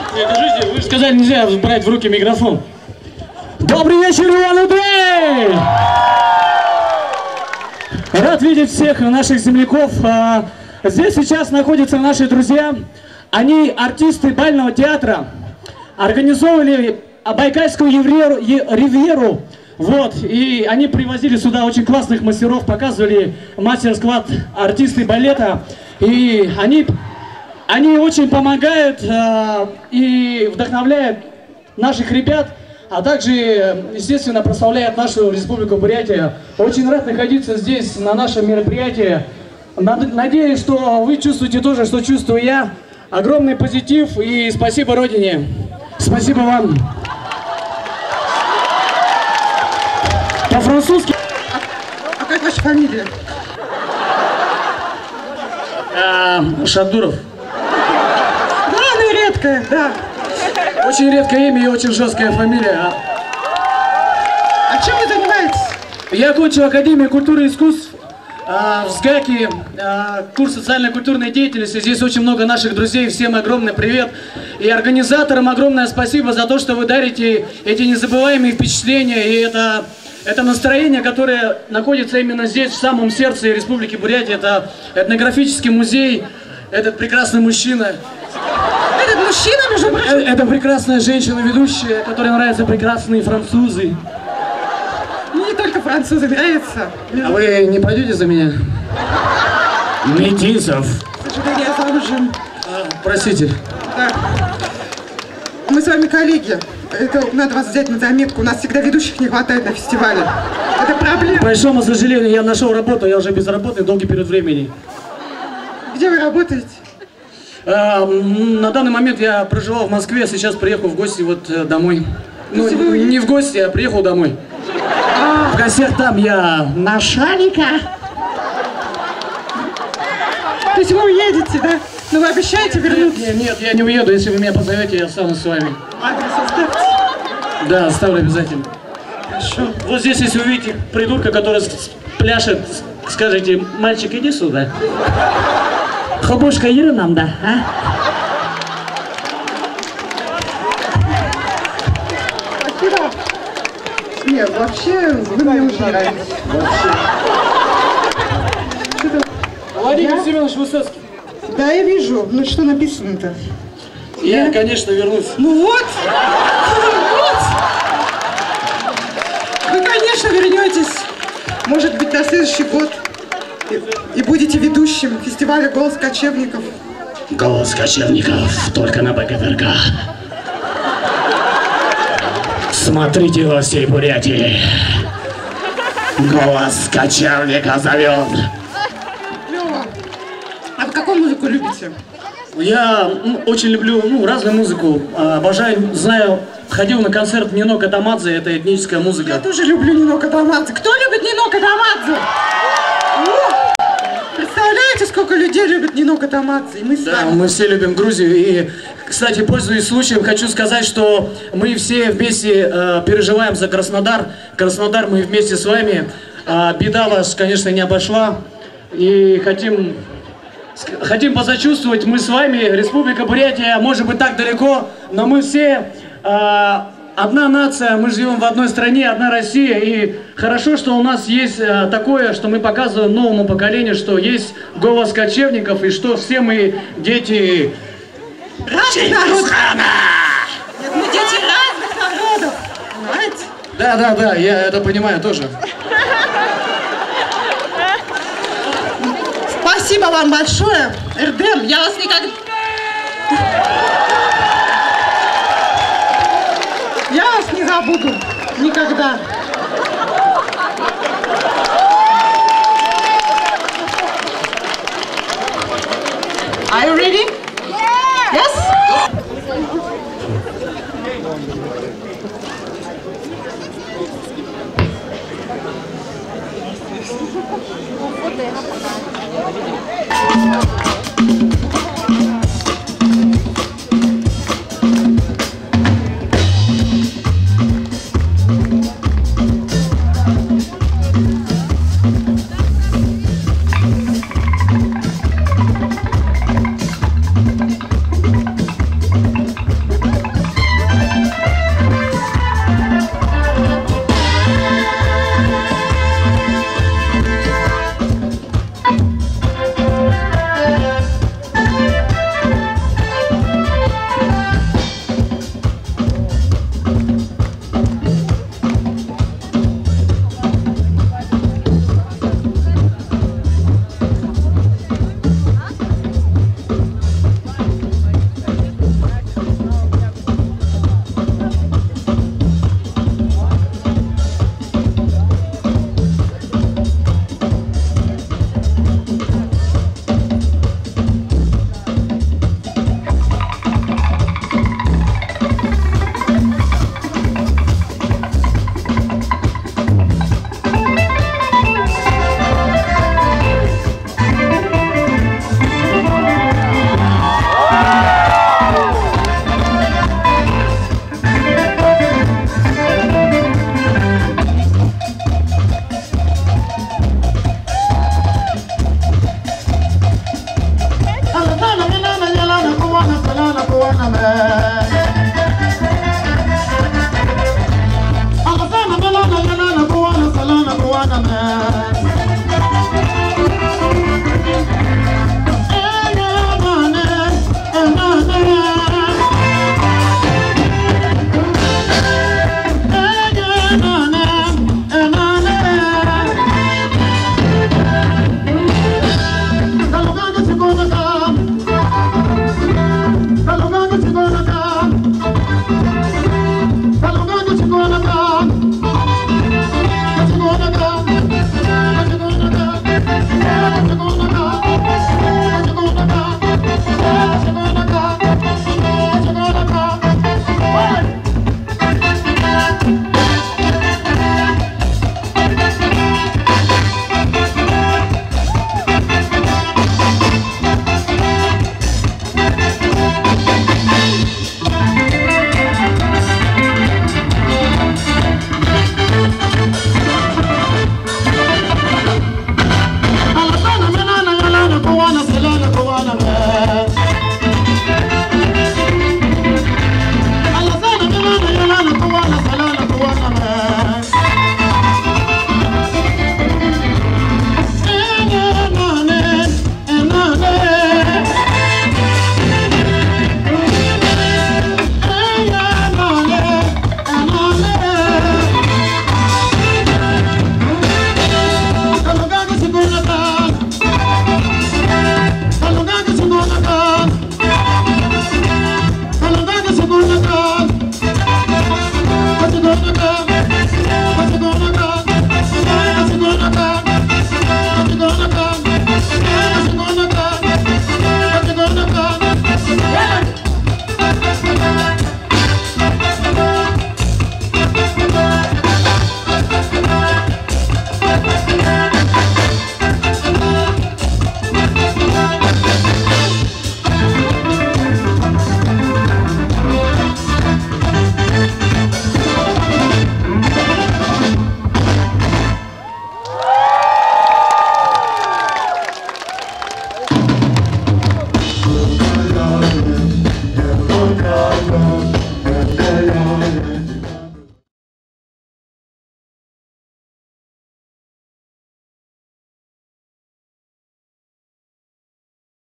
Скажите, вы же сказали, нельзя брать в руки микрофон. Добрый вечер, Улан-Удэ! Рад видеть всех наших земляков. Здесь сейчас находятся наши друзья. Они артисты бального театра. Организовывали Байкальскую ривьеру. Вот, и они привозили сюда очень классных мастеров, показывали мастер-склад артисты балета. И они очень помогают и вдохновляют наших ребят, а также, естественно, прославляют нашу Республику Бурятия. Очень рад находиться здесь, на нашем мероприятии. Надеюсь, что вы чувствуете то же, что чувствую я. Огромный позитив и спасибо Родине. Спасибо вам. По-французски. А как ваша фамилия? Шадуров. Да, она редкая, да. Очень редкое имя и очень жесткая фамилия. А чем вы занимаетесь? Я окончил Академию культуры и искусств в СГАКе, курс социально-культурной деятельности. Здесь очень много наших друзей. Всем огромный привет. И организаторам огромное спасибо за то, что вы дарите эти незабываемые впечатления. И это настроение, которое находится именно здесь, в самом сердце Республики Бурятия. Это этнографический музей, этот прекрасный мужчина. Этот мужчина, между прочим? Это прекрасная женщина-ведущая, которой нравятся прекрасные французы. Мне не только французы нравятся. А вы не пойдете за меня? Метисов. К сожалению, я замужем. Простите. Да. Мы с вами коллеги. Это надо вас взять на заметку. У нас всегда ведущих не хватает на фестивале. Это проблема. К большому сожалению, я нашел работу, я уже безработный долгий период времени. Где вы работаете? На данный момент я проживал в Москве, сейчас приехал в гости вот домой. Ну, не в гости, а приехал домой. В гостях там я на шарика. То есть вы уедете, да? Ну вы обещаете вернуться? Нет, я не уеду, если вы меня позовете, я останусь с вами. Адрес оставьте. Да, оставлю обязательно. Хорошо. Вот здесь, если увидите придурка, который пляшет, скажите: мальчик, иди сюда. Хобушка, иди нам, да, а? Спасибо. Нет, вообще, вы мне очень нравитесь. Владимир Семенович Высоцкий. Да, я вижу. Ну что написано-то? Я, конечно, вернусь. Ну вот! Вот! Вы, конечно, вернетесь. Может быть, на следующий год. И будете ведущим фестиваля «Голос кочевников». Голос кочевников только на БКТРК. Смотрите во всей Бурятии. Голос кочевника зовет. Лёва, а вы какую музыку любите? Я очень люблю разную музыку. Обожаю, знаю, ходил на концерт Нино Катамадзе, это этническая музыка. Я тоже люблю Нино Катамадзе. Кто любит Нино Катамадзе? Представляете, сколько людей любят Нино Катамадзе? И мы с вами. Мы все любим Грузию. И, кстати, пользуясь случаем, хочу сказать, что мы все вместе переживаем за Краснодар. Краснодар, мы вместе с вами. Беда вас, конечно, не обошла. И хотим посочувствовать. Мы с вами, Республика Бурятия, может быть, так далеко, но мы все одна нация, мы живем в одной стране, одна Россия. И хорошо, что у нас есть такое, что мы показываем новому поколению, что есть голос кочевников, и что все мы дети разных народов. Нет, мы дети разных народов. Понимаете? Да, я это понимаю тоже. Спасибо вам большое, Эрдем. Я вас никогда... Я вас не забуду. Никогда. Are you ready? Yes? Yes?